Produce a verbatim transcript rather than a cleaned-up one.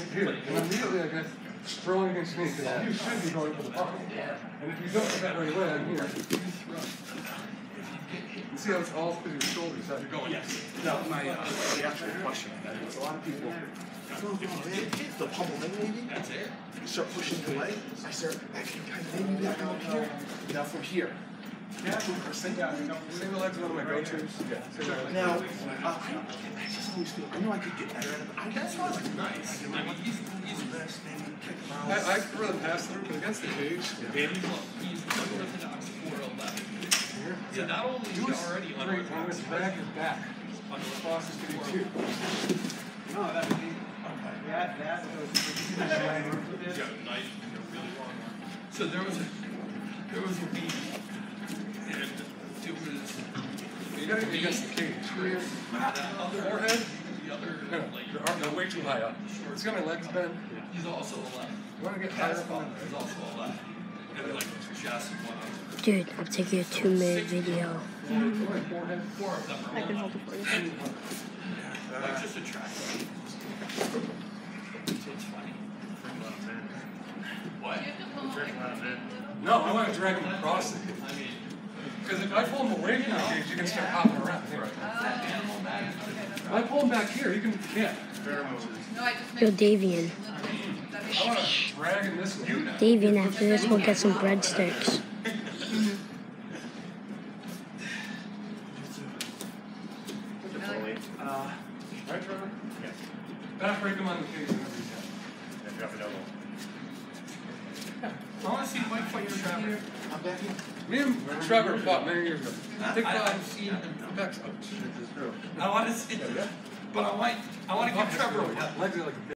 here, and immediately I get strong against me because you should be going for the bottom. And if you don't get that right away, I'm here. You see how it's all through your shoulders that you're going? Yes. No, my uh, the actual question is a lot of people. The pummel maybe. That's it. You start pushing the leg. I start actually kind of maybe back up here. Now from here. Yeah, single leg's one of my go-tos. Yeah. Now, uh, I, I just always feel, I know I could get better at it, but I guess that's like nice. I mean, he's, he's the best, maybe kick him out. I, I prefer the pass through, but against the cage, Yeah. He's unorthodox four eleven. So not only is he already unorthodox, back and back. on the Closest to you too. No, that would be. That, that was. Yeah, nice, really long arm. So there was a, there was a beat, and it was. You gotta get against the cage. Here, that other Forehead. The other, No, like, your arm, no, way too high up. It's got my legs bent. he's also a left. You wanna get higher up on He's also a left. And like chest one up. Dude, I'm taking a two minute video. mm-hmm. Forehead. Four of them are I can hold it for you. like just a track. So it's funny. What? No, I want to drag him across the cage. I mean, Because if I pull him away from the cage, you can start hopping around. animal mag. If I pull him back here, you can, you can't. Yo, Davian. I want to drag him this way. Davian, after this, we'll get some breadsticks. Uh, Right, Trevor? yes. Back break him on the cage whenever you can. Yeah, drop it elbow. I want to see Mike fight Trevor. I'm back in. Me and Trevor fought many years ago. Thick I, five. I've seen him. Back. Oh, shit, this is true. I want to see, but I want, I want to give Trevor a Legs are like a